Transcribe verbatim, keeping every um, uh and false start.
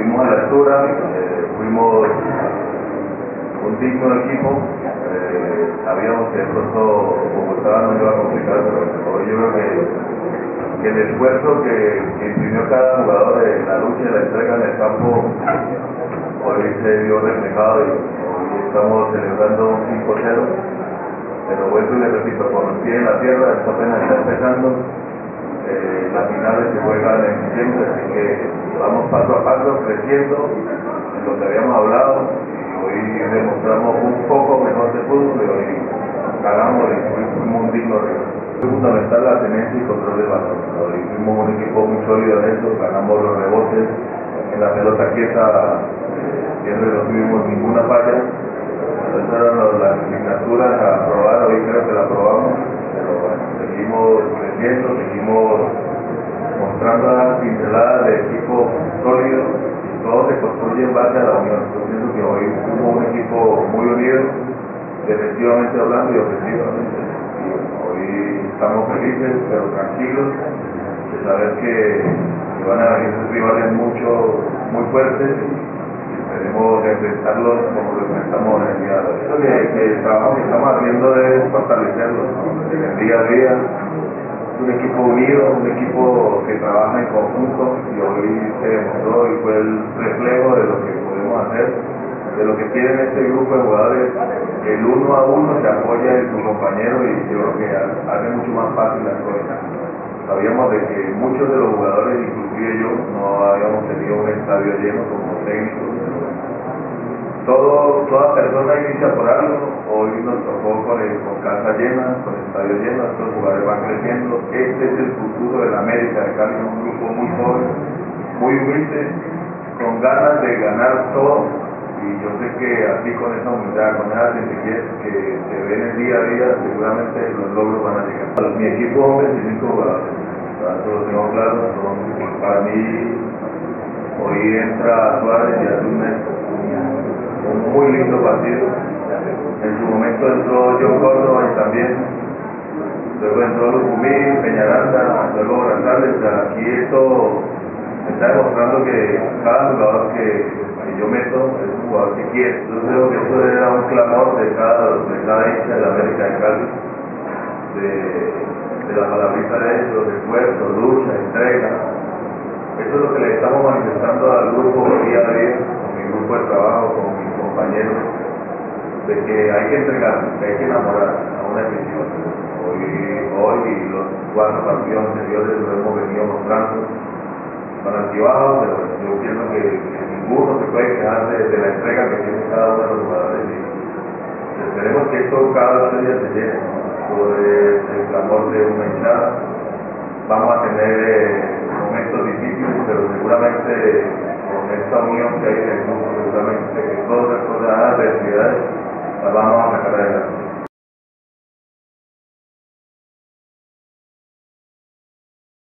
estuvimos a la altura, eh, fuimos un digno equipo, eh, sabíamos que de pronto Bogotá nos iba a complicar, pero hoy yo creo que, que el esfuerzo que, que imprimió cada jugador en la lucha y la entrega en el campo, hoy se vio reflejado y hoy estamos celebrando un cinco cero, pero vuelvo y le repito, con los pies en la tierra, esto apenas está empezando. Eh, las finales se juegan en diciembre, así que vamos paso a paso creciendo en lo que habíamos hablado y hoy demostramos un poco mejor de fútbol y hoy ganamos y fuimos un digno rival. Es fundamental la tenencia y control del balón. Hoy fuimos un equipo muy sólido en eso, ganamos los rebotes en la pelota quieta, eh, siempre no tuvimos ninguna falla. Esas eran las asignaturas a aprobar, hoy creo que la aprobamos, pero bueno, seguimos creciendo, seguimos mostrando las pinceladas de equipo sólido y todo se construye en base a la unión. Yo pienso que hoy fuimos un equipo muy unido, defensivamente hablando y ofensivamente. Y hoy estamos felices, pero tranquilos, de saber que, que van a venir rivales mucho, muy fuertes. Debemos enfrentarlos como lo enfrentamos en el día de hoy. Creo que, que el trabajo que estamos haciendo es fortalecerlos, ¿no? En el día a día. Es un equipo unido, un equipo que trabaja en conjunto y hoy se demostró y fue el reflejo de lo que podemos hacer, de lo que tienen este grupo de jugadores. El uno a uno se apoya en su compañero y yo creo que hace mucho más fácil las cosas. Sabíamos de que muchos de los jugadores, inclusive yo, no habíamos tenido un estadio lleno como técnicos. Todo, toda persona inicia por algo, hoy nos tocó con, el, con casa llena, con estadio lleno, estos jugadores van creciendo, este es el futuro de la América de Cali, un grupo muy joven, muy humilde, con ganas de ganar todo, y yo sé que así con esa humildad, con esa sencillez que se ve en el día a día, seguramente los logros van a llegar. Mi equipo son veinticinco jugadores, eso lo tengo claro, son, para mí hoy entra Suárez y hace un mes. Un muy lindo partido. En su momento entró John Córdoba y también, luego entró Lucumí, Peñaranda, luego Brazales. Aquí esto está demostrando que cada jugador que, que yo meto es un jugador que quiere. Yo creo que esto era un clamor de cada, de cada hincha de la América de Cali, de, de la palabrita de ellos, de esfuerzo, lucha, entrega. Eso es lo que le estamos manifestando al grupo día a día, con mi grupo de trabajo, con mis compañeros, de que hay que entregar, que hay que enamorar a una decisión. Hoy, hoy y los cuatro partidos anteriores lo hemos venido mostrando, con altibajos, pero yo pienso que, que ninguno se puede quejar de, de la entrega que tiene cada uno de los jugadores. Y esperemos que esto cada día se llene, ¿no? Esto es el clamor de una hinchada. Vamos a tener eh, momentos difíciles, pero seguramente con esta unión que hay en el mundo, seguramente que todas las cosas